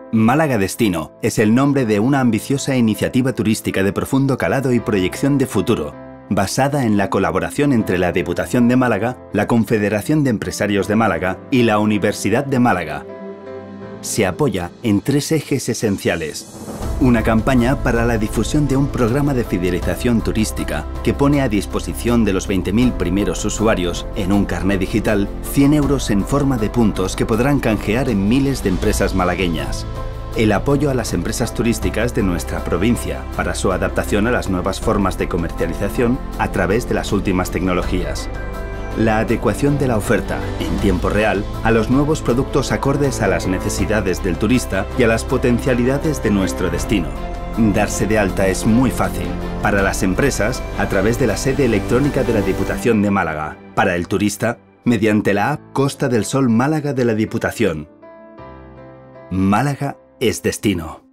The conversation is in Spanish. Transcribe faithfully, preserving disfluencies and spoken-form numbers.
Málaga Destino es el nombre de una ambiciosa iniciativa turística de profundo calado y proyección de futuro, basada en la colaboración entre la Diputación de Málaga, la Confederación de Empresarios de Málaga y la Universidad de Málaga. Se apoya en tres ejes esenciales. Una campaña para la difusión de un programa de fidelización turística que pone a disposición de los veinte mil primeros usuarios en un carné digital cien euros en forma de puntos que podrán canjear en miles de empresas malagueñas. El apoyo a las empresas turísticas de nuestra provincia para su adaptación a las nuevas formas de comercialización a través de las últimas tecnologías. La adecuación de la oferta, en tiempo real, a los nuevos productos acordes a las necesidades del turista y a las potencialidades de nuestro destino. Darse de alta es muy fácil. Para las empresas, a través de la sede electrónica de la Diputación de Málaga. Para el turista, mediante la app Costa del Sol Málaga de la Diputación. Málaga es destino.